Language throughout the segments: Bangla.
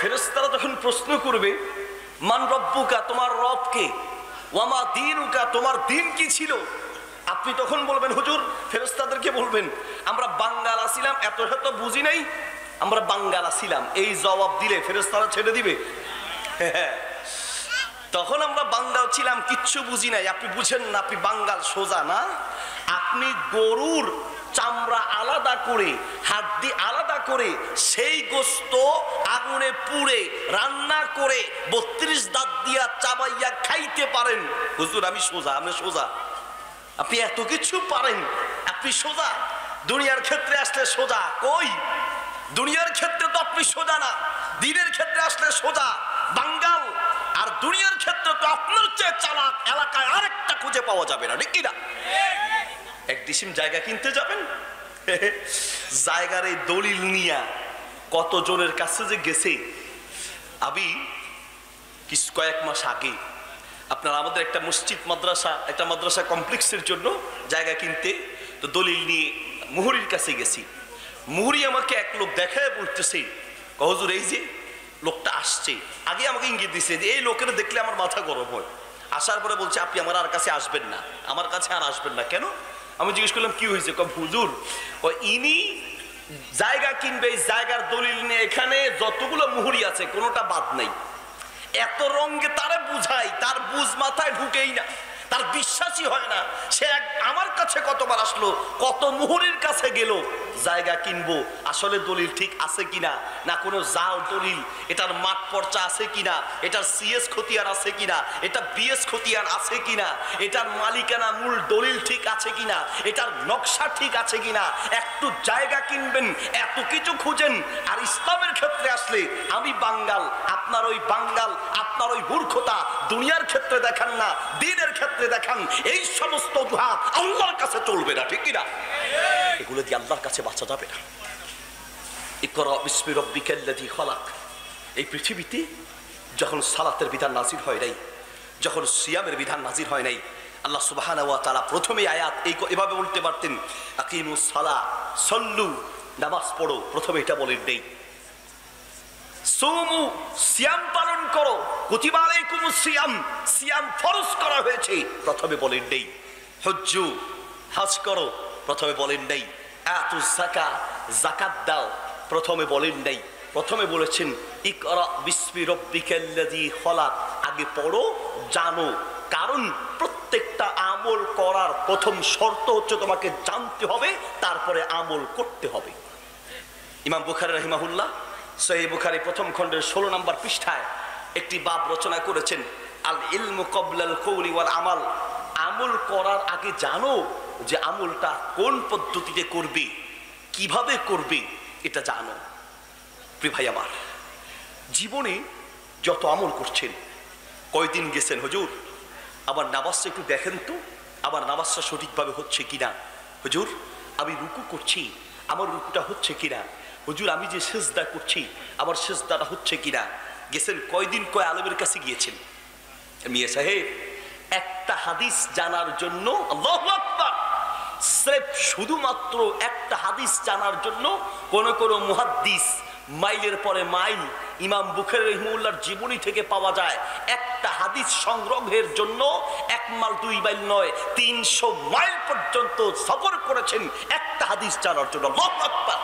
ফেরেশতারা তখন প্রশ্ন করবে, মান রব্বুকা, তোমার রব কে? ওয়ামা দীনুকা, তোমার দিন কি ছিল? আপনি তখন বলবেন, হুজুর ফেরেশতাদেরকে বলবেন, আমরা বাঙ্গাল ছিলাম, এত শত বুঝি নাই, আমরা বাঙ্গাল ছিলাম। এই জবাব দিলে ফেরেশতারা ছেড়ে দিবে? তখন আমরা বাঙ্গাল ছিলাম, কিচ্ছু বুঝি নাই। আপনি বুঝেন না, আপনি বাঙ্গাল সোজা না। আপনি গরুর চামড়া আলাদা করে, হাড্ডি আলাদা করে, সেই গোস্ত আগুনে পুড়ে রান্না করে 32 দাঁত দিয়া চাবাইয়া খাইতে পারেন। হুজুর আমি সোজা, আমি সোজা। আপনি এত কিছু পারেন, আপনি সোজা। দুনিয়ার ক্ষেত্রে আসলে সোজা কই? দুনিয়ার ক্ষেত্রে তো আপনি সোজা না, দিনের ক্ষেত্রে আসলে সোজা বাঙ্গাল। আর দুনিয়ার ক্ষেত্রে তো আপনার চেয়ে চালাক এলাকায় আরেকটা খুঁজে পাওয়া যাবে না, ঠিক কিনা? এক ডিসিম জায়গা কিনতে যাবেন, জায়গার এই দলিল নিয়া কতজনের কাছে যে গেছে। আমি কয়েক মাস আগে আপনার আমাদের একটা মসজিদ মাদ্রাসা, একটা মাদ্রাসা কমপ্লেক্সের জন্য জায়গা কিনতে, তো দলিল নিয়ে মুহুরির কাছে গেছি। মুহুরি আমাকে এক লোক দেখায় বলতেছে, হুজুর এই যে লোকটা আসছে, আগে আমাকে ইঙ্গিত দিছে যে এই লোকের দেখলে আমার মাথা গরম হয়। আসার পরে বলছে, আপনি আমার আর কাছে আসবেন না, আমার কাছে আর আসবেন না। কেন? আমি জিজ্ঞেস করলাম কি হয়েছে? হুজুর ইনি জায়গা কিনবে, জায়গার দলিল নিয়ে এখানে যতগুলো মুহুরি আছে কোনোটা বাদ নেই। এত রঙে তারে বুঝাই, তার বুঝ মাথায় ঢুকেই না, তার বিশ্বাসই হয় না। সে আমার কাছে কতবার আসলো, কত মুহুরির কাছে গেল জায়গা কিনবো, আসলে দলিল ঠিক আছে কিনা, না কোনো জাল দলিল, এটার মাঠ পর্চা আছে কিনা, এটার সিএস খতিয়ান আছে কিনা, এটা বিএস খতিয়ান আছে কিনা, এটার মালিকানা মূল দলিল ঠিক আছে কিনা, এটার নকশা ঠিক আছে কিনা। একটু জায়গা কিনবেন, এত কিছু খুঁজেন। আর ইসলামের ক্ষেত্রে আসলে আমি বাঙ্গাল, আপনার ওই বাঙ্গাল, আপনার ওই মূর্খতা দুনিয়ার ক্ষেত্রে দেখান না, দ্বীনের ক্ষেত্রে দেখান। এই সমস্ত অজুহাত আল্লাহর কাছে চলবে না, ঠিক কিনা? এগুলো দিয়ে আল্লাহর কাছে বাঁচা যাবে না। ইকরা বিসমি রাব্বিকাল্লাযী খালাক। এই পৃথিবীতে যখন সালাতের বিধান নাজির হয় নাই, যখন সিয়ামের বিধান নাজির হয় নাই, আল্লাহ সুবহানাহু ওয়া তাআলা প্রথমেই আয়াত এভাবে বলতে পারতেন, আকিমুস সালাহ, সল্লু, নামাজ পড়ো, প্রথমে এটা বলেন নেই। সুমু, সিয়াম পালন করো, কুতিবা আলাইকুমুস সিয়াম, সিয়াম ফরজ করা হয়েছে, প্রথমে বলেন নেই। হজ্জু, হজ করো, প্রথমে বলেন নেই। আতুজ যাকাত, যাকাত দাও, প্রথমে বলেন নেই। প্রথমে বলেছেন ইকরা বিসমি রাব্বিকাল্লাযী খালাক, আগে পড়ো, জানো। কারণ প্রত্যেকটা আমল করার প্রথম শর্ত হচ্ছে তোমাকে জানতে হবে, তারপরে আমল করতে হবে। ইমাম বুখারী রাহিমাহুল্লাহ সহিহ বুখারী প্রথম খণ্ডের 16 নম্বর পৃষ্ঠায় একটি বাব রচনা করেছেন, আল ইলমু ক্বাবলাল কওলি ওয়াল আমাল। আমল করার আগে জানো যে আমলটা কোন পদ্ধতিতে করবে, কিভাবে করবে, এটা জানো। প্রিয় ভাই আমার, জীবনে যত আমল করছেন, কয়দিন গেছেন হুজুর আমার নামাজটা একটু দেখেন তো, আমার নামাজটা সঠিকভাবে হচ্ছে কিনা। হুজুর আমি রুকু করছি, আমার রুকুটা হচ্ছে কিনা। হুজুর আমি যে সিজদা করছি, আমার সিজদাটা হচ্ছে কিনা। গেছেন কয়দিন, কয় আলেমের কাছে গিয়েছেন। মিয়া সাহেব একটা হাদিস জানার জন্য, আল্লাহু আকবার, স্রেফ শুধুমাত্র একটা হাদিস জানার জন্য কোন কোন মুহাদ্দিস মাইলের পরে মাইল ইমাম বুখারী রাহিমাহুল্লাহর জীবনী থেকে পাওয়া যায়। একটা হাদিস সংগ্রহের জন্য 1 মাইল 2 মাইল নয়, 300 মাইল পর্যন্ত সফর করেছেন একটা হাদিস জানার জন্য। আল্লাহু আকবার।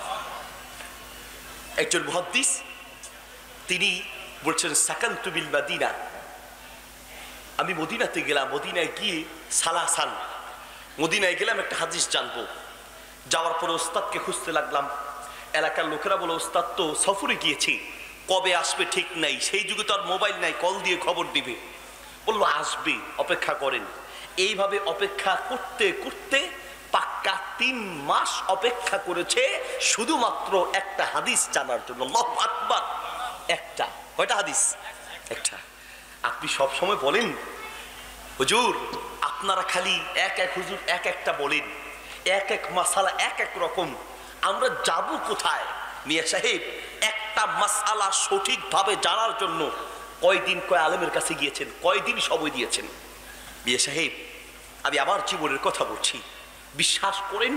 একজন মুহাদ্দিস তিনি বলছেন, সাকানতু বিল মাদিনা, আমি মদিনাতে গেলাম, মদিনায় গিয়ে সালাসাল, মদিনায় গেলাম একটা হাদিস জানবো। যাওয়ার পরে ওস্তাদকে খুঁজতে লাগলাম। এলাকার লোকেরা বলে, ওস্তাদ তো সফরে গিয়েছে, কবে আসবে ঠিক নাই। সেই যুগে তো আর মোবাইল নাই, কল দিয়ে খবর দিবে। বললো আসবে, অপেক্ষা করেন। এইভাবে অপেক্ষা করতে করতে পাক্কা 3 মাস অপেক্ষা করেছে শুধুমাত্র একটা হাদিস জানার জন্য। আল্লাহু আকবার। একটা, কয়টা হাদিস? একটা। আপনি সব সময় বলেন হুজুর আপনারা খালি এক হুজুর এক একটা বলেন, এক এক মাসালা এক এক রকম, আমরা যাব কোথায়? মিয়া সাহেব একটা মাসালা সঠিকভাবে জানার জন্য কয়দিন কয় আলেমের কাছে গিয়েছেন, কয়দিন সময় দিয়েছেন। মিয়া সাহেব আমি আমার জীবনের কথা বলছি, বিশ্বাস করেন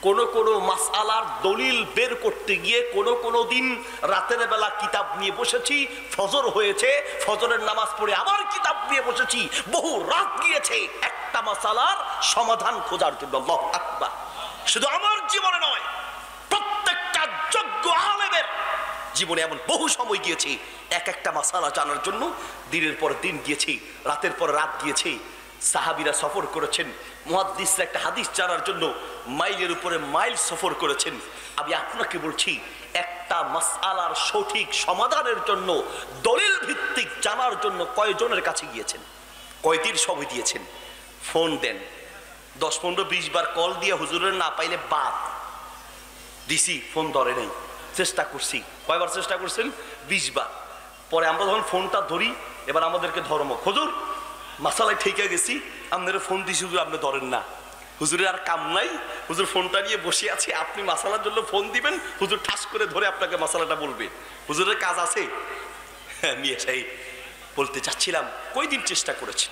কোন মাসআলার দলিল বের করতে গিয়ে কোন দিন রাতের বেলা কিতাব নিয়ে বসেছি, ফজর হয়েছে, ফজরের নামাজ পড়ে আবার কিতাব নিয়ে বসেছি, বহু রাত গিয়েছে একটা মাসআলার সমাধান খোঁজার জন্য। আল্লাহু আকবার। শুধু আমার জীবনে নয়, প্রত্যেকটা যোগ্য আলেমের জীবনে এমন বহু সময় গিয়েছে একটা মাসআলা জানার জন্য। দিনের পর দিন গিয়েছে, রাতের পর রাত গিয়েছে। সাহাবীরা সফর করেছেন, মুহাদ্দিসরা একটা হাদিস জানার জন্য মাইলের উপরে মাইল সফর করেছেন। আমি আপনাকে বলছি, একটা মাসআলার সঠিক সমাধানের জন্য, দলিল ভিত্তিক জানার জন্য কয়জনের কাছে গিয়েছেন, কয়দিন সময় দিয়েছেন? ফোন দেন, 10, 15, 20 বার কল দিয়ে হুজুরের না পাইলে বাদ দিছি, ফোন ধরে নেই। চেষ্টা করছি, কয়বার চেষ্টা করছেন? 20 বার। পরে আমরা যখন ফোনটা ধরি, এবার আমাদেরকে ধর্ম, হুজুর মাসালায় ঠেকে গেছি, আপনারা ফোন দিছি, হুজুর আপনি ধরেন না। হুজুরের আর কাম নাই, হুজুর ফোনটা নিয়ে বসে আছে, আপনি মাসালার জন্য ফোন দিবেন, হুজুর ঠাস করে ধরে আপনাকে মাসালাটা বলবে। হুজুরের কাজ আছে। মিয়া সাহেব বলতে চাচ্ছিলাম, কয়দিন চেষ্টা করেছি।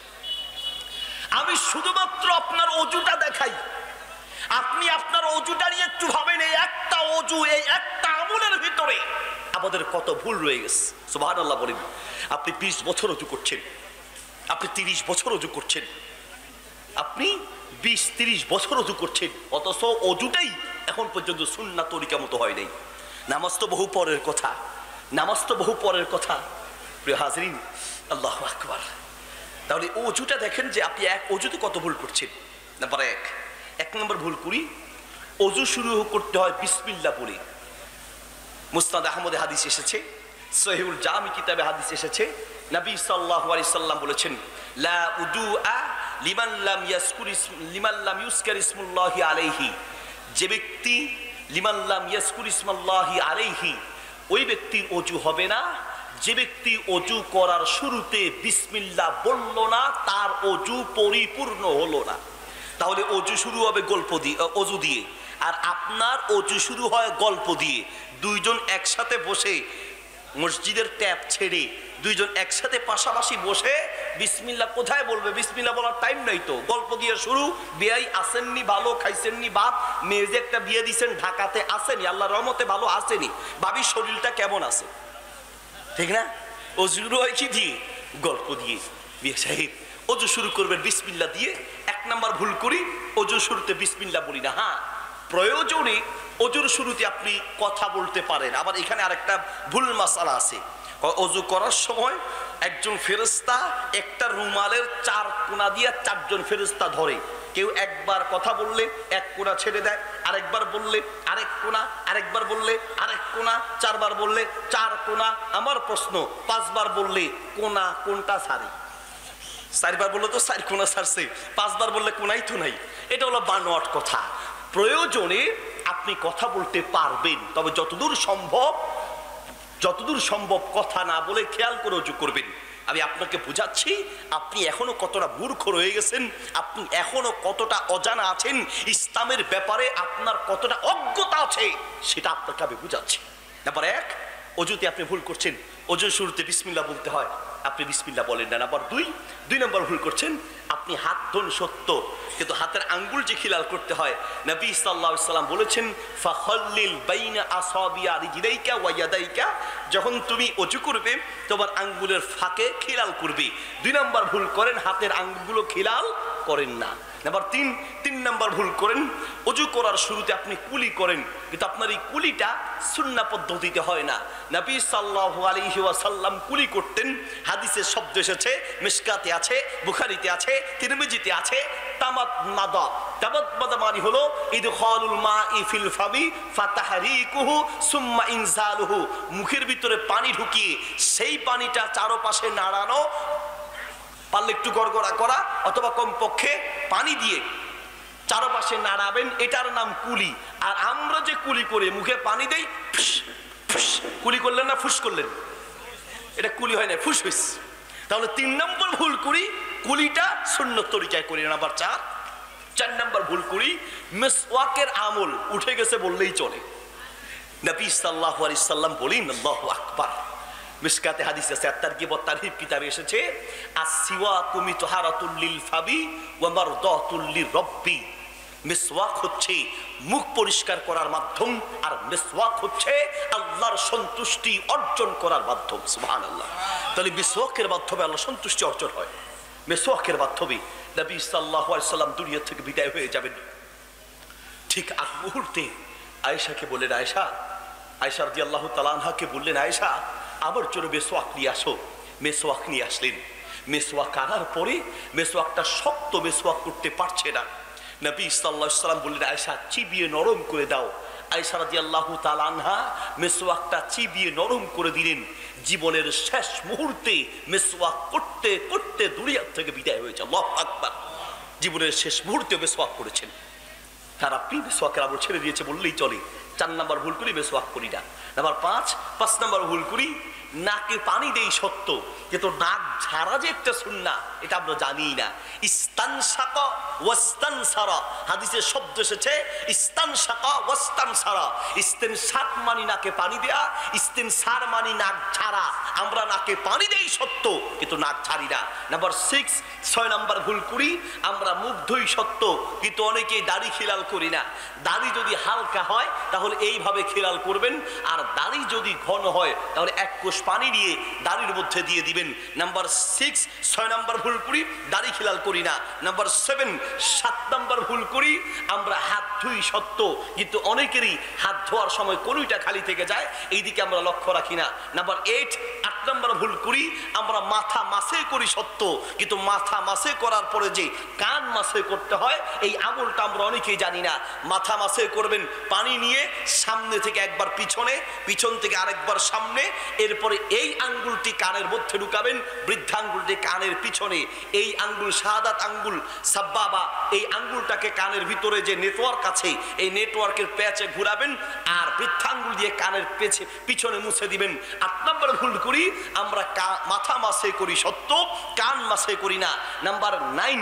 আমি শুধুমাত্র আপনার অজুটা দেখাই, আপনি আপনার অজুটা নিয়ে একটু ভাবেন, এই একটা অজু, এই একটা আমলের ভিতরে আমাদের কত ভুল রয়ে গেছে। সুবহানাল্লাহ বলেন। আপনি 20 বছর অজু করছেন, আপনি 30 বছর অজু করছেন, আপনি 20-30 বছর অজু করছেন, অথচ অজুটাই এখন পর্যন্ত সুন্নাত তরিকা মতো হয় নাই। নামাজ তো বহু পরের কথা, নামাজ তো বহু পরের কথা। প্রিয় হাজরিন, আল্লাহু আকবার। তাহলে অজুটা দেখেন যে আপনি এক অজুতে কত ভুল করছেন। নাম্বার 1 নম্বর ভুল করি, অজু শুরু করতে হয় বিসমিল্লাহ বলে। মুসনাদ আহমদে হাদিস এসেছে, সহিহুল জামি কিতাবে হাদিস এসেছে, নবী সাল্লাল্লাহু আলাইহি সাল্লাম বলেছেন, লা উদুআ লিমান লাম ইউজকার ইসমুল্লাহি আলাইহি। যে ব্যক্তি লিমান লাম ইয়াজকুর ইসমাল্লাহি আলাইহি, ওই ব্যক্তির অজু হবে না যে ব্যক্তি অজু করার শুরুতে বিসমিল্লাহ বলল না, তার অজু পরিপূর্ণ হলো না। তাহলে অজু শুরু হবে গল্প দিয়ে, অজু দিয়ে, আর আপনার অজু শুরু হয় গল্প দিয়ে। দুইজন একসাথে বসে, মসজিদের ট্যাপ ছেড়ে দুইজন একসাথে পাশাপাশি বসে বিসমিল্লাহ কোথায় বলবে? বিসমিল্লাহ বলার টাইম নাই তো, গল্প দিয়ে শুরু। বিয়াই আসেননি, ভালো খাইছেননি ভাত, মেয়ে যে একটা বিয়ে দিচ্ছেন ঢাকাতে আসেনি, আল্লাহর রহমতে ভালো আসেনি, ভাবির শরীরটা কেমন আছে, ঠিক না? অজু শুরু হয় কি দিয়ে? গল্প দিয়ে। বিয়ে সাহেব অজু শুরু করবেন বিসমিল্লাহ দিয়ে। 1 নম্বর ভুল করি, অজু শুরুতে বিসমিল্লাহ বলি না। হ্যাঁ, প্রয়োজনে অজুর শুরুতে আপনি কথা বলতে পারেন। আবার এখানে আরেকটা ভুল মাসালা আছে। অজু করার সময় একজন ফেরেশতা একটা রুমালের 4 কোণা দিয়ে 4 জন ফেরেশতা ধরে। কেউ একবার কথা বললে 1 কোণা ছেড়ে দেয়, আরেকবার বললে আরেক কোণা, আরেকবার বললে আরেক কোণা, 4 বার বললে 4 কোণা। আমার প্রশ্ন, 5 বার বললে কোণা কোনটা ছাড়ে? 4 বার বললে তো 4 কোণা ছাড়ছে, 5 বার বললে কোণাই তো নাই। এটা হলো বানোয়াট কথা। প্রয়োজনে আপনি কথা বলতে পারবেন, তবে যতদূর সম্ভব কথা না বলে খেয়াল করে অজু করবেন। আমি আপনাকে বুঝাচ্ছি, আপনি এখনো কতটা মূর্খ রয়ে গেছেন, আপনি এখনো কতটা অজানা আছেন, ইসলামের ব্যাপারে আপনার কতটা অজ্ঞতা আছে, সেটা আপনাকে আমি বুঝাচ্ছি। নাম্বার 1, অজুতে আপনি ভুল করছেন, অজুর শুরুতে বিসমিল্লাহ বলতে হয়, আপনি বিসমিল্লাহ বলেন না। নাম্বার 2 নম্বর ভুল করছেন, আপনি হাত ধোন সত্য, কিন্তু হাতের আঙ্গুল যে খিলাল করতে হয়, নবী সাল্লাল্লাহু আলাইহি সাল্লাম বলেছেন, ফাখাল্লিল বাইনা আসাবিয়া রিজলাইকা ওয়া ইয়াদাইকা। যখন তুমি অজু করবে তোমার আঙ্গুলের ফাঁকে খিলাল করবে। 2 নম্বর ভুল করেন, হাতের আঙ্গুলগুলো খিলাল করেন না। নাম্বার 3 নম্বর ভুল করেন, অজু করার শুরুতে আপনি কুলি করেন, কিন্তু আপনার এই কুলিটা সুন্নাহ পদ্ধতিতে হয় না। নবী সাল্লাল্লাহু আলাইহি ওয়াসাল্লাম কুলি করতেন, হাদিসের শব্দ এসেছে, মিশকাতে আছে, বুখারীতে আছে, তিরমিজিতে আছে। তামাদমাদা, তামাদমাদা মানে হলো ইদখালুল মাই ফিল ফামি ফাতাহরিকুহু সুম্মা ইনজালুহু। মুখের ভিতরে পানি ঢুকিয়ে সেই পানিটা চারপাশে নাড়ানো, পারলে একটু গড়গড়া করা, অথবা কমপক্ষে পানি দিয়ে চারপাশে নাড়াবেন, এটার নাম কুলি। আর আমরা যে কুলি করে মুখে পানি দেই, কুলি করলেন না ফুস করলেন, এটা কুলি হয় না, ফুস হইছে। তাহলে 3 নম্বর ভুল করি, কুলিটা সুন্নত তরিকায় করি। নাম্বার 4 নম্বর ভুল করি, মিসওয়াকের আমল উঠে গেছে বললেই চলে। নবী সাল্লাল্লাহু আলাইহি সাল্লাম বলেন, আল্লাহু আকবার। মিশকাতে হাদিস আছে, তারগিব ওয়া তারহিব কিতাবে এসেছে, আসসিওয়াকু মিতহারাতুল লিল ফাবি ওয়া মারদাতুল লিরব্বি। মিসওয়াক হচ্ছে মুখ পরিষ্কার করার মাধ্যম, আর মিসওয়াক হচ্ছে আল্লাহর সন্তুষ্টি অর্জন করার মাধ্যম। সুবহানাল্লাহ। তাহলে মিসওয়াকের মাধ্যমে আল্লাহর সন্তুষ্টি অর্জন হয়। মিসওয়াকের মাধ্যমে নবী সাল্লাল্লাহু আলাইহি সাল্লাম দুনিয়া থেকে বিদায় হয়ে যাবেন। ঠিক আগ মুহূর্তে আয়েশাকে বললেন, আয়েশা রাদিয়াল্লাহু তাআলা আনহাকে বললেন, আয়েশা আমার জন্য মিসওয়াক নিয়ে আসো। মিসওয়াক নিয়ে আসলেন। মিসওয়াক আনার পরে মিসওয়াকটা শক্ত, মিসওয়াক করতে পারছে না। নবী সাল্লাল্লাহু আলাইহি সাল্লাম বললেন, আয়েশা চিবিয়ে নরম করে দাও। আয়েশা রাদিয়াল্লাহু তাআলা আনহা মিসওয়াকটা চিবিয়ে নরম করে দিলেন। জীবনের শেষ মুহূর্তে মিসওয়াক করতে করতে দুনিয়া থেকে বিদায় হয়েছে। আল্লাহু আকবার। জীবনের শেষ মুহূর্তে মিসওয়াক করেছেন। আর আপনি মিসওয়াকের আমল ছেড়ে দিয়েছে বললেই চলে। 4 নাম্বার ভুল করি, মিসওয়াক করি না। নাম্বার 5 নাম্বার ভুল করি, নাকে পানি দেই সত্য, কিন্তু নাক ঝাড়া যে একটা সুন্নাহ এটা আমরা জানি না। ইস্তানশাকা ওয়াস্তানসারা, হাদিসে শব্দ এসেছে ইস্তানশাকা ওয়াস্তানসারা। ইস্তেনশাক মানে নাকে পানি দেয়া, ইস্তেনসার মানে নাক ঝাড়া। আমরা নাকে পানি দেই সত্য, কিন্তু নাক ঝাড়ি না। নাম্বার 6 নাম্বার ভুল করি, আমরা মুখ ধুই সত্য, কিন্তু অনেকেই দাড়ি খিলাল করি না। দাড়ি যদি হালকা হয় তাহলে এইভাবে খিলাল করবেন, আর দাড়ি যদি ঘন হয় তাহলে 1 কোষ পানি দিয়ে দাড়ির মধ্যে দিয়ে দিবেন। নাম্বার 6 নাম্বার ভুল করি, দাড়ি খিলাল করি না। নাম্বার 7 নাম্বার ভুল করি, আমরা হাত ধুই সত্য, কিন্তু অনেকেরই হাত ধোয়ার সময় কোনটা খালি থেকে যায়, এইদিকে আমরা লক্ষ্য রাখি না। নাম্বার 8 নাম্বার ভুল করি, আমরা মাথা মাসে করি সত্য, কিন্তু মাথা মাসে করার পরে যে কান মাসে করতে হয় এই আমলটা আমরা অনেকেই জানি না। মাথা মাসে করবেন পানি নিয়ে, সামনে থেকে একবার পিছনে, পিছন থেকে আরেকবার সামনে, এরপরে এই আঙ্গুলটি কানের মধ্যে ঢুকাবেন, বৃদ্ধাঙ্গুলটি কানের পিছনে, এই আঙ্গুল শাহাদাত আঙ্গুল সাব্বাবা, এই আঙ্গুলটাকে কানের ভিতরে যে নেটওয়ার্ক আছে এই নেটওয়ার্কের প্যাচে ঘুরাবেন, আর বৃদ্ধাঙ্গুল দিয়ে কানের পিছনে মুছে দিবেন। 8 নাম্বার ভুল করি, আমরা মাথা মাসে করি সত্য, কান মাসে করি না। নাম্বার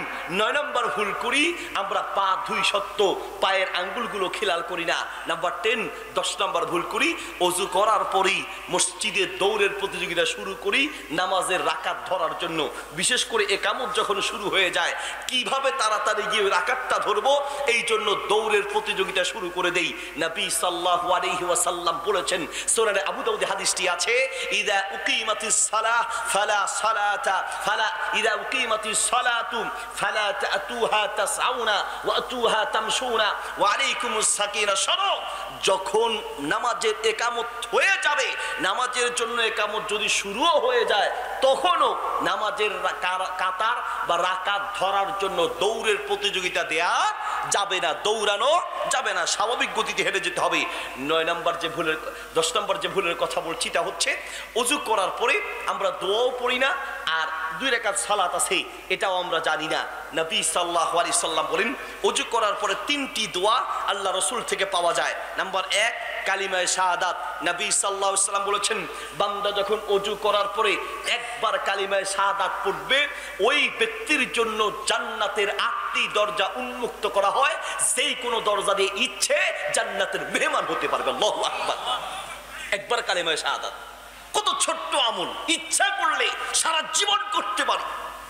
9 নাম্বার ভুল করি, আমরা পা ধুই সত্য, পায়ের আঙ্গুলগুলো খিলাল করি না। নাম্বার 10 নাম্বার ভুল করি, ওযু করার পরেই মসজিদে দৌড়ের প্রতিযোগিতা শুরু করি নামাজের রাকাত ধরার জন্য। বিশেষ করে একামত যখন শুরু হয়ে যায়, কিভাবে তাড়াতাড়ি গিয়ে রাকাতটা ধরবো এই জন্য দৌড়ের প্রতিযোগিতা শুরু করে দেই। নবী সাল্লাল্লাহু আলাইহি ওয়াসাল্লাম বলেছেন, সূরা আবু দাউদে হাদিসটি আছে, ইযা উকিমাতিস সালাহ ফালা সালাতা ফালা ইযা উকিমাতিস সালাতু ফালা তাতুহা তাসআউনা ওয়া আতুহা তামশুনা ওয়া আলাইকুমুস সাকিনা। শোনো, যখন নামাজের একামত হয়ে যাবে, নামাজের জন্য একামত যদি শুরুও হয়ে যায়, তখনও নামাজের কাতার বা রাকাত ধরার জন্য দৌড়ের প্রতিযোগিতা দেয়া যাবে না, দৌড়ানো যাবে না, স্বাভাবিক গতিতে হেঁটে যেতে হবে। 9 নাম্বার যে ভুলের 10 নাম্বার যে ভুলের কথা বলছি তা হচ্ছে, ওযু করার পরে আমরা দোয়াও পড়ি না, আর 2 রাকাত সালাত আছে এটাও আমরা জানি না। নবী সাল্লাল্লাহু আলাইহি সাল্লাম বলেন, ওযু করার পরে 3টি দোয়া আল্লাহ রাসূল থেকে পাওয়া যায়। নাম্বার 1 কালিমায়ে শাহাদাত। নবী সাল্লাল্লাহু আলাইহি সাল্লাম বলেছেন, বান্দা যখন ওযু করার পরে একবার কালিমায়ে শাহাদাত পড়বে, ওই ব্যক্তির জন্য জান্নাতের 8টি দরজা উন্মুক্ত করা হয়, যেই কোনো দরজা দিয়ে ইচ্ছে জান্নাতের মেহমান হতে পারবে। আল্লাহু আকবার। একবার কালিমায়ে শাহাদাত, কত ছোট্ট আমল, ইচ্ছা করলে সারা জীবন করতে পারি,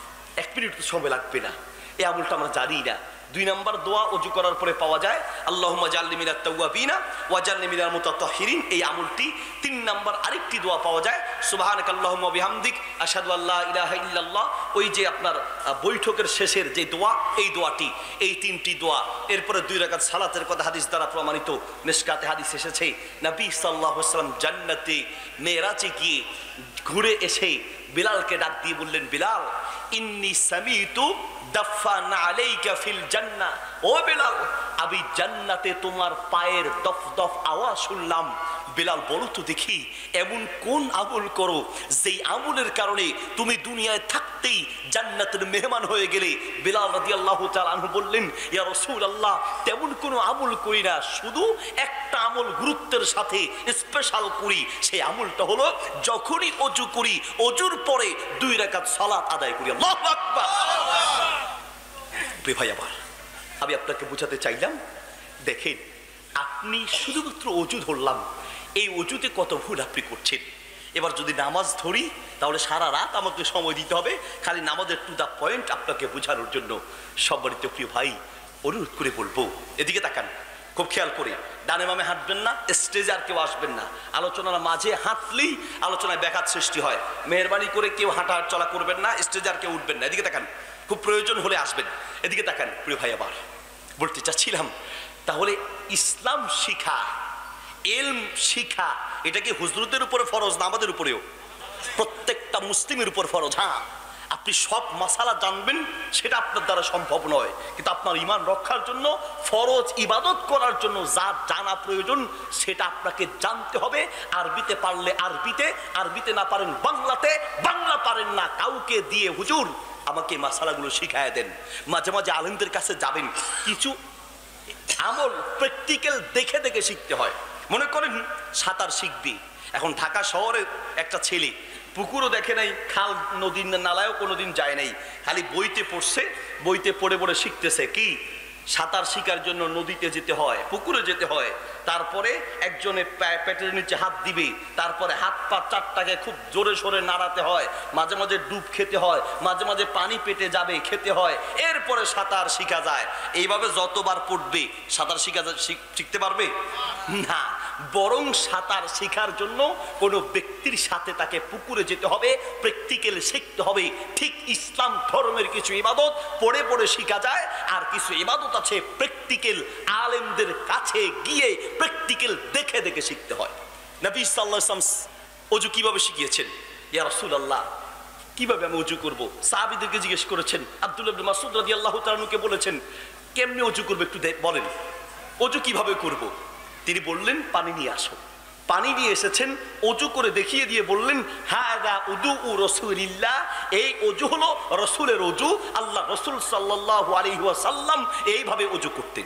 1 মিনিট তো সময় লাগবে না। এই আমলটা আমরা জানি না। 2 নাম্বার দোয়া ওযু করার পরে পাওয়া যায়, আল্লাহুম্মা জাআলনি মিনাত তাওয়াবিনা ওয়া জাআলনি মিনাল মুতাতাহহিরিন, এই আমলটি। 3 নাম্বার আরেকটি দোয়া পাওয়া যায়, সুবহানাকাল্লাহুম্মা ওয়া বিহামদিক আশহাদু আল্লা ইলাহা ইল্লাল্লাহ, ওই যে আপনার বৈঠকের শেষের যে দোয়া, এই দোয়াটি। এই 3টি দোয়া। এরপরে 2 রাকাত সালাতের কথা হাদিস দ্বারা প্রমাণিত, মিশকাতে হাদিস এসেছে, নবী সাল্লাল্লাহু আলাইহি ওয়াসাল্লাম জান্নাতে মেরাজে গিয়ে ঘুরে এসে বিলালকে ডাক দিয়ে বললেন, বিলাল ইন্নী সামিতু দাফান আলাইকা ফিল জান্নাহ, ও বিলাল আমি জান্নাতে তোমার পায়ের দফ দফ আওয়াজ শুনলাম। বিলাল বলো তো দেখি, এমন কোন আমল করো যেই আমলের কারণে তুমি দুনিয়ায় থাকতেই জান্নাতের মেহমান হয়ে গেলে? বিলাল রাদিয়াল্লাহু তাআলা আনহু বললেন, ইয়া রাসূলুল্লাহ তেমন কোনো আমল করি না, শুধু একটা আমল গুরুত্বের সাথে স্পেশাল করি, সেই আমলটা হলো যখনই ওযু করি ওযুর পরে 2 রাকাত সালাত আদায় করি। আল্লাহু আকবার। ভাই আমার, আমি আপনাকে বোঝাতে চাইলাম, দেখেন আপনি শুধুমাত্র ওযু ধরলাম, এই ওযুতে কত ভুল আপনি করছেন। এবার যদি নামাজ ধরি তাহলে সারা রাত আমাকে সময় দিতে হবে খালি নামাজের টু দা পয়েন্ট আপনাকে বোঝানোর জন্য। সম্মানিত প্রিয় ভাই, অনুরোধ করে বলবো, এদিকে তাকান, খুব খেয়াল করে, ডানে বামে হাঁটবেন না, স্টেজে আর কেউ আসবেন না, আলোচনার মাঝে হাঁটলেই আলোচনায় ব্যাঘাত সৃষ্টি হয়। মেহরবানি করে কেউ হাঁটা চলা করবেন না, স্টেজে আর কেউ উঠবেন না। এদিকে তাকান, খুব প্রয়োজন হলে আসবেন। এদিকে তাকান প্রিয় ভাই, আবার বলতে চাচ্ছিলাম, তাহলে ইসলাম শিখা, ইলম শিখা, এটা কি হুজুরদের উপরে ফরজ না আমাদের উপরেও? প্রত্যেকটা মুসলিমের উপর ফরজ। হ্যাঁ, আপনি সব মাসালা জানবেন সেটা আপনার দ্বারা সম্ভব নয়, কিন্তু আপনার ঈমান রক্ষার জন্য, ফরজ ইবাদত করার জন্য যা জানা প্রয়োজন সেটা আপনাকে জানতে হবে। আরবিতে পারলে আরবিতে, আরবিতে না পারেন বাংলাতে, বাংলা পারেন না কাউকে দিয়ে হুজুর আমাকে মাসালাগুলো শিখায় দেন। মাঝে মাঝে আলেমদের কাছে যাবেন, কিছু আমল প্র্যাকটিক্যাল দেখে দেখে শিখতে হয়। মনে করেন সাঁতার শিখবি, এখন ঢাকা শহরে একটা ছেলে পুকুরও দেখে নাই, খাল নদীর নালায়ও কোনোদিন যায় নাই, খালি বইতে পড়ছে, বইতে পড়ে পড়ে শিখতেছে কি সাঁতার শিকার জন্য নদীতে যেতে হয়, পুকুরে যেতে হয়, তারপরে একজনে পেটের নিচে হাত দিবে, তারপরে হাত পা চারটাকে খুব জোরে সোরে নাড়াতে হয়, মাঝে মাঝে ডুব খেতে হয়, মাঝে মাঝে পানি পেটে যাবে খেতে হয়, এরপরে সাঁতার শিখা যায়। এইভাবে যতবার পড়বে সাঁতার শিখতে পারবে না, বরং সাঁতার শেখার জন্য কোনো ব্যক্তির সাথে তাকে পুকুরে যেতে হবে, প্র্যাকটিক্যাল শিখতে হবে। ঠিক ইসলাম ধর্মের কিছু ইবাদত পড়ে পড়ে শিখা যায়, আর কিছু ইবাদত আছে প্র্যাকটিক্যাল আলেমদের কাছে গিয়ে প্র্যাকটিক্যাল দেখে দেখে শিখতে হয়। নবী সাল্লাল্লাহু আলাইহি ওয়াসাল্লাম ওযু কিভাবে শিখিয়েছেন? ইয়া রাসূলুল্লাহ, কিভাবে আমি ওযু করব? সাহাবীদেরকে জিজ্ঞেস করেছেন। আব্দুল্লাহ ইবনে মাসউদ রাদিয়াল্লাহু তাআলা আনহুকে বলেছেন, কেমনে ওযু করব একটু বলেন, ওযু কিভাবে করব? তিনি বললেন, পানি নিয়ে আসো। পানি নিয়ে এসেছেন, ওযু করে দেখিয়ে দিয়ে বললেন, হাযা উযু রাসূলিল্লাহ, এই ওযু হলো রাসূলের ওযু। আল্লাহ রাসূল সাল্লাল্লাহু আলাইহি ওয়াসাল্লাম এইভাবে ওযু করতেন।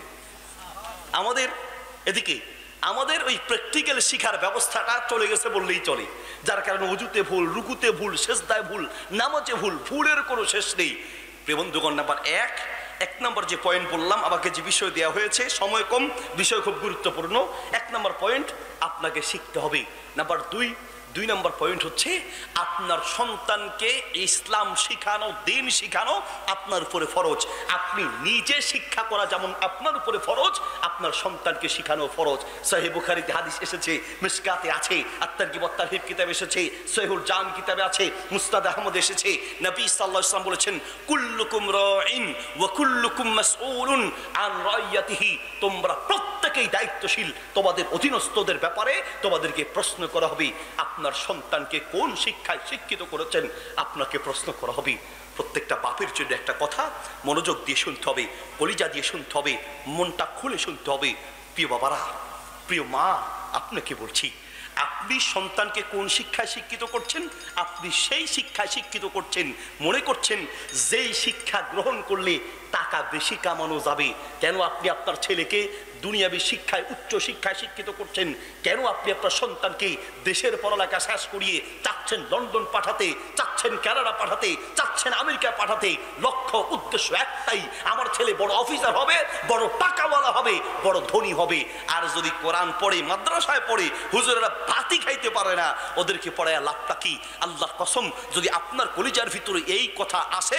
আমাদের এদিকে আমাদের ওই প্র্যাকটিক্যাল শিখার ব্যবস্থাটা চলে গেছে বললেই চলে, যার কারণে ওযুতে ভুল, রুকুতে ভুল, সেজদায় ভুল, নামাজে ভুল, ভুলের কোনো শেষ নেই। প্রিয় বন্ধুগণ, নাম্বার এক নম্বর যে পয়েন্ট বললাম, আমাকে যে বিষয় দেওয়া হয়েছে, সময় কম, বিষয় খুব গুরুত্বপূর্ণ। 1 নম্বর পয়েন্ট আপনাকে শিখতে হবে। নাম্বার 2 নম্বর পয়েন্ট হচ্ছে আপনার সন্তানকে ইসলাম শিখানো, দ্বীন শিখানো আপনার উপরে ফরজ। আপনি নিজে শিক্ষা করা যেমন আপনার উপরে ফরজ, আপনার সন্তানকে শিখানো ফরজ। সহিহ বুখারীতে হাদিস এসেছে, মিশকাতে আছে, আত-তারগীব ওয়াত তারহিব কিতাবে এসেছে, সহিহুল জাম কিতাবে আছে, মুসনাদ আহমদ এসেছে। নবী সাল্লাল্লাহু আলাইহি ওয়াসাল্লাম বলেছেন, কুল্লুকুম রাঈন ওয়া কুল্লুকুম মাসউলুন আন রাইয়াতিহি, তোমরা প্রত্যেকেই দায়িত্বশীল, তোমাদের অধীনস্থদের ব্যাপারে তোমাদেরকে প্রশ্ন করা হবে। আপনার সন্তানকে কোন শিক্ষায় শিক্ষিত করেছেন আপনাকে প্রশ্ন করা হবে। প্রত্যেকটা বাপের জন্য একটা কথা মনোযোগ দিয়ে শুনতে হবে, কলিজা দিয়ে শুনতে হবে, মনটা খুলে শুনতে হবে। প্রিয় বাবারা, প্রিয় মা, আপনাকে বলছি, আপনি সন্তানকে কোন শিক্ষায় শিক্ষিত করছেন? আপনি সেই শিক্ষায় শিক্ষিত করছেন, মনে করছেন যেই শিক্ষা গ্রহণ করলে টাকা বেশি কামানো যাবে। কেন আপনি আপনার ছেলেকে দুনিয়াবী শিক্ষায়, উচ্চ শিক্ষায় শিক্ষিত করছেন? কেন আপনি আপনার সন্তানকে দেশের পড়ালেখা শেষ করিয়ে চাচ্ছেন লন্ডন পাঠাতে, চাচ্ছেন কানাডা পাঠাতে, চাচ্ছেন আমেরিকা পাঠাতে? লক্ষ্য উদ্দেশ্য একটাই, আমার ছেলে বড় অফিসার হবে, বড় টাকাওয়ালা হবে, বড় ধনী হবে। আর যদি কোরআন পড়ে, মাদ্রাসায় পড়ে, হুজুরেরা ভাতই খাইতে পারে না, ওদেরকে পড়ায় লাভটা কি? আল্লাহর কসম, যদি আপনার কলিজার ভিতরে এই কথা আসে,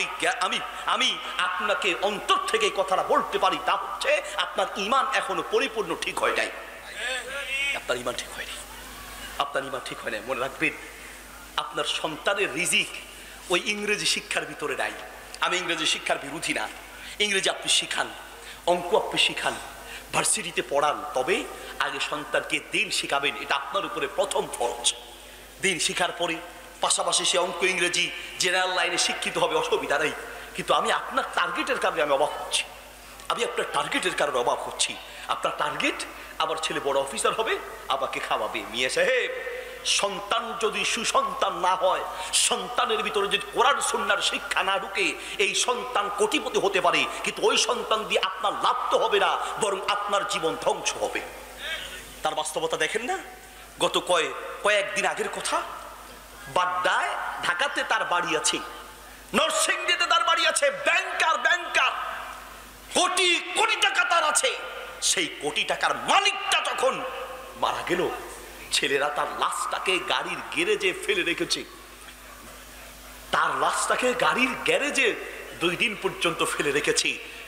আমি আপনাকে অন্তর থেকে এই কথাটা বলতে পারি, তা হচ্ছে আপনার ঈমান এখনো পরিপূর্ণ ঠিক হয় নাই। আপনার ঈমান ঠিক হয়নি, আপনার ঈমান ঠিক হয় নাই। মনে রাখবেন, আপনার সন্তানের রিজিক ওই ইংরেজি শিক্ষার ভিতরে নাই। আমি ইংরেজি শিক্ষার বিরোধী না, ইংরেজি আপনি শিখান, অঙ্ক আপনি শিখান, ভার্সিটিতে পড়ান, তবে আগে সন্তানকে দ্বীন শিখাবেন, এটা আপনার উপরে প্রথম ফরজ। দ্বীন শিখার পরে পাশাপাশি সে অঙ্ক, ইংরেজি, জেনারেল লাইনে শিক্ষিত হবে, অসুবিধা নেই। কিন্তু আমি আপনার টার্গেটের কারণে আমি অবাক হচ্ছি, আমি আপনার টার্গেটের কারণে অবাক হচ্ছি। আপনার টার্গেট আমার ছেলে বড় অফিসার হবে, আমাকে খাওয়াবে। মিয়া সাহেব, সন্তান যদি সুসন্তান না হয়, সন্তানের ভিতরে যদি কোরআন সুন্নাহর শিক্ষা না ঢুকে, এই সন্তান কোটিপতি হতে পারে, কিন্তু ওই সন্তান দিয়ে আপনার লাভ তো হবে না, বরং আপনার জীবন ধ্বংস হবে। তার বাস্তবতা দেখেন না? গত কয়েকদিন আগের কথা, বাড্ডায়, ঢাকাতে তার বাড়ি আছে, নরসিংদীতে তার বাড়ি আছে, ব্যাংকার কোটি কোটি টাকা তার আছে। সেই কোটি টাকার মালিকটা যখন মারা গেল, ছেলেরা তার লাশটাকে গাড়ির গ্যারেজে ফেলে রেখেছে। তার লাশটাকে গাড়ির গ্যারেজে 2 দিন পর্যন্ত ফেলে রেখেছে।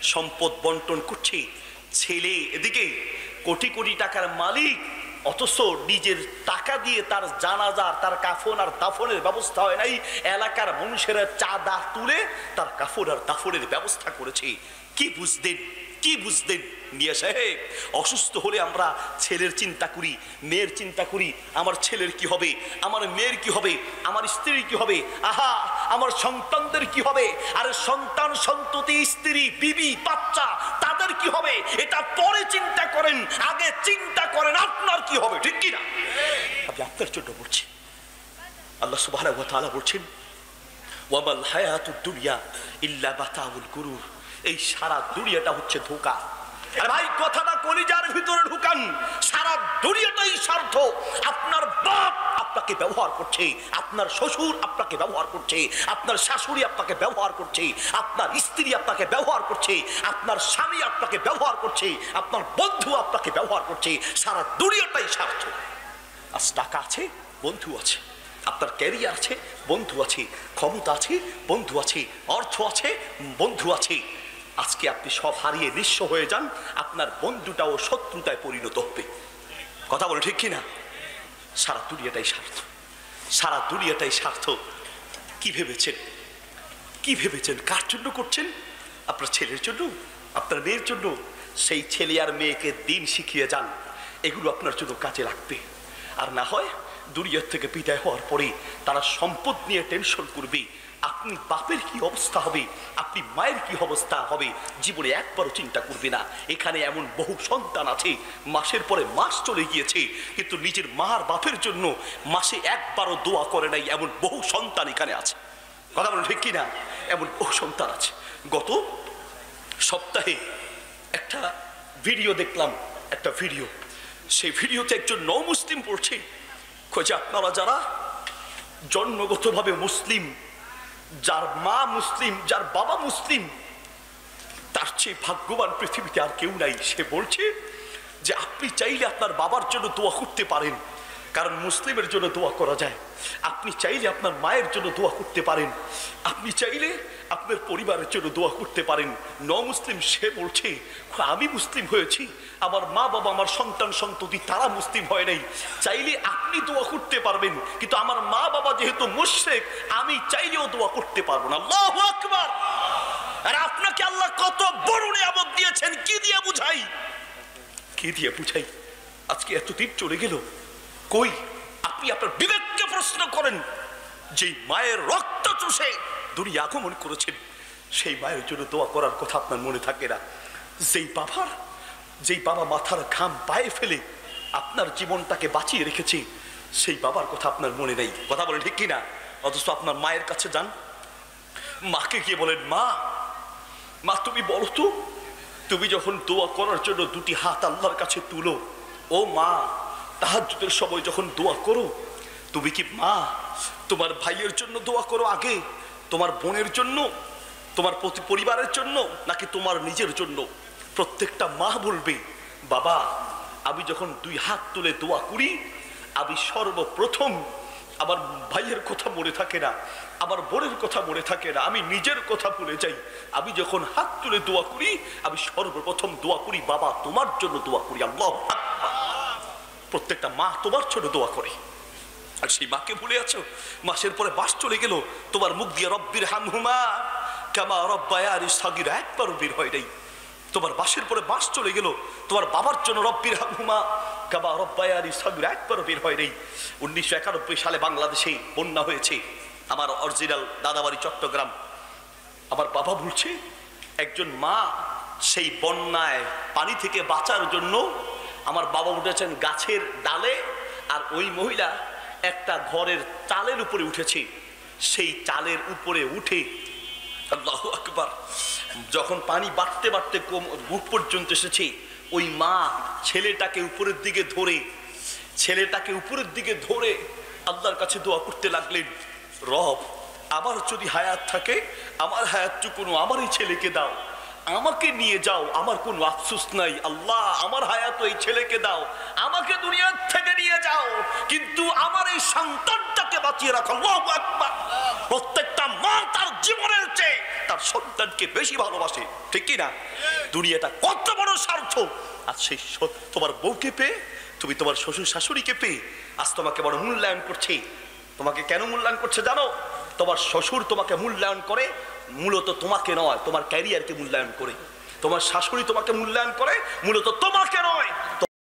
সম্পদ বন্টন করছে, ছেলে এদিকে কোটি কোটি টাকার মালিক, অথচ নিজের টাকা দিয়ে তার জানাজার, তার কাফন আর দাফনের ব্যবস্থা হয় নাই। এলাকার মানুষেরা চাঁদা তুলে তার কাফন আর দাফনের ব্যবস্থা করেছে। কি বুঝতেন, কি বুঝতেন মিয়া সাহেব? অসুস্থ হলে আমরা ছেলের চিন্তা করি, মেয়ের চিন্তা করি, আমার ছেলের কি হবে, আমার মেয়ের কি হবে, আমার স্ত্রীর কি হবে, আহা আমার সন্তানদের কি হবে, আর সন্তান সন্ততি স্ত্রী বিবি বাচ্চা তাদের কি হবে এটা পরে চিন্তা করেন, আগে চিন্তা করেন আপনার কি হবে, ঠিক কি না? আমি আপনার জন্য বলছি, আল্লাহ সুবহানাহু ওয়া তাআলা বলছেন ওয়ামাল হায়াতুদ দুনিয়া ইল্লা মাতাউল গুরুর। এই সারা দুনিয়াটা হচ্ছে ধোঁকা। আরে ভাই কথাটা কলিজার ভিতরে ঢুকান, সারা দুনিয়াটাই স্বার্থ। আপনার বাপ আপনাকে ব্যবহার করছে, আপনার শ্বশুর আপনাকে ব্যবহার করছে, আপনার শাশুড়ি আপনাকে ব্যবহার করছে, আপনার স্ত্রী আপনাকে ব্যবহার করছে, আপনার স্বামী আপনাকে ব্যবহার করছে, আপনার বন্ধু আপনাকে ব্যবহার করছে। সারা দুনিয়াটাই স্বার্থ। আজ টাকা আছে, বন্ধু আছে, আপনার ক্যারিয়ার আছে, বন্ধু আছে, ক্ষমতা আছে, বন্ধু আছে, অর্থ আছে, বন্ধু আছে। আজকে আপনি সব হারিয়ে নিঃস্ব হয়ে যান, আপনার বন্ধুটাও শত্রুতায় পরিণত হবে। কথা বলে ঠিক কিনা? সারা দুনিয়াটাই স্বার্থ, সারা দুনিয়াটাই স্বার্থ। কি ভেবেছেন, কি ভেবেছেন কার জন্য করছেন? আপনার ছেলের জন্য, আপনার মেয়ের জন্য। সেই ছেলে আর মেয়েকে দিন শিখিয়ে যান, এগুলো আপনার জন্য কাজে লাগবে। আর না হয় দুনিয়ার থেকে বিদায় হওয়ার পরে তারা সম্পদ নিয়ে টেনশন করবে। আপনি বাপের কি অবস্থা হবে, আপনি মায়ের কি অবস্থা হবে, জীবনে একবারও চিন্তা করবে না। এখানে এমন বহু সন্তান আছে মাসের পরে মাস চলে গিয়েছে, কিন্তু নিজের মার বাপের জন্য মাসে একবারও দোয়া করে নাই, এমন বহু সন্তান এখানে আছে। কথা বলেন ঠিক কিনা? এমন বহু সন্তান আছে। গত সপ্তাহে একটা ভিডিও দেখলাম, একটা ভিডিও, সেই ভিডিওতে একজন নও মুসলিম পড়ছে, খোঁজে আপনারা যারা জন্মগতভাবে মুসলিম, যার মা মুসলিম, যার বাবা মুসলিম, তার চেয়ে ভাগ্যবান পৃথিবীতে আর কেউ নাই। সে বলছে যে আপনি চাইলে আপনার বাবার জন্য দোয়া করতে পারেন, কারণ মুসলিমের জন্য দোয়া করা যায়। আপনি চাইলে আপনার মায়ের জন্য দোয়া করতে পারেন, আপনি চাইলে আপনার পরিবারের জন্য দোয়া করতে পারেন। ন মুসলিম সে বলছে আমি মুসলিম হয়েছি, আমার মা বাবা, আমার সন্তান সন্ততি তারা মুসলিম হয় নাই, চাইলে আপনি দোয়া করতে পারবেন, কিন্তু আমার মা বাবা যেহেতু মুশরিক আমি চাইলেও দোয়া করতে পারবো না। আল্লাহু আকবার। আর আপনাকে আল্লাহ কত বড় নিয়ামত দিয়েছেন, কি দিয়ে বুঝাই, কি দিয়ে বুঝাই? আজকে এতদিন চলে গেল, কই? আপনি আপনার বিবেককে প্রশ্ন করেন। যে মায়ের রক্ত চুষে দুনিয়া আগমন করেছেন, সেই মায়ের জন্য দোয়া করার কথা আপনার মনে থাকে না? যেই বাবা মাথার ঘাম পায়ে ফেলে আপনার জীবনটাকে বাঁচিয়ে রেখেছে, সেই বাবার কথা আপনার মনে নেই। কথা বলেন ঠিক কিনা? অথচ আপনার মায়ের কাছে যান, মাকে গিয়ে বলেন মা, মা তুমি বলো তো, তুমি যখন দোয়া করার জন্য দুটি হাত আল্লাহর কাছে তুলো, ও মা তাহাজ্জুদের সময় যখন দোয়া করো, তুমি কি মা তোমার ভাইয়ের জন্য দোয়া করো আগে, তোমার বোনের জন্য, তোমার পরিবারের জন্য, নাকি তোমার নিজের জন্য? প্রত্যেকটা মা বলবে বাবা আমি যখন দুই হাত তুলে দোয়া করি, আমি সর্বপ্রথম আমার ভাইয়ের কথা মনে থাকে না, আমার বোনের কথা মনে থাকে না, আমি নিজের কথা ভুলে যাই। আমি যখন হাত তুলে দোয়া করি, আমি সর্বপ্রথম দোয়া করি বাবা তোমার জন্য দোয়া করি। আল্লাহু আকবার। প্রত্যেকটা মা তোমার জন্য দোয়া করে, আর সেই মাকে ভুলে আছো। মাসের পরে মাস চলে গেল, তোমার মুখ দিয়ে রব্বির হামহুমা কামা রব্বায়ানি সাগীরা একবারও বের হয় নাই। তোমার মাসের পরে মাস চলে গেল, তোমার বাবার জন্য রব্বির হামহুমা কামা রব্বায়ানি সাগীরা একবারও বের হয় নাই। 1991 সালে বাংলাদেশে বন্যা হয়েছে, আমার অরিজিনাল দাদাবাড়ি চট্টগ্রাম। আমার বাবা বলছে একজন মা সেই বন্যায় পানি থেকে বাঁচার জন্য আমার বাবা উঠেছেন গাছের ডালে, আর ওই মহিলা একটা ঘরের চালের উপরে উঠেছে। সেই চালের উপরে উঠে আল্লাহু আকবার, যখন পানি বাড়তে বাড়তে বুক পর্যন্ত এসেছে, ওই মা ছেলেটাকে উপরের দিকে ধরে আল্লাহর কাছে দোয়া করতে লাগলেন, রব আমার যদি হায়াত থাকে, আমার হায়াতটুকু আমার এই ছেলেকে দাও, আমাকে নিয়ে যাও, আমার কোনো আফসোস নাই। আল্লাহ আমার হায়াত এই ছেলেকে দাও, আমাকে দুনিয়ার থেকে নিয়ে যাও, কিন্তু আমার এই সন্তানটাকে বাঁচিয়ে রাখো। আল্লাহু আকবার। প্রত্যেকটা মা তার জীবনের চেয়ে তার সন্তানকে বেশি ভালোবাসে, ঠিক কি না? দুনিয়াটা কত বড় স্বার্থ। আর সেই তোমার বউকে পেয়ে, তুমি তোমার শ্বশুর শাশুড়িকে পেয়ে আজ তোমাকে বড় মূল্যায়ন করছে। তোমাকে কেন মূল্যায়ন করছে জানো? তোমার শ্বশুর তোমাকে মূল্যায়ন করে মূলত তোমাকে নয়, তোমার ক্যারিয়ারকে মূল্যায়ন করে। তোমার শাশুড়ি তোমাকে মূল্যায়ন করে মূলত তোমাকে নয়।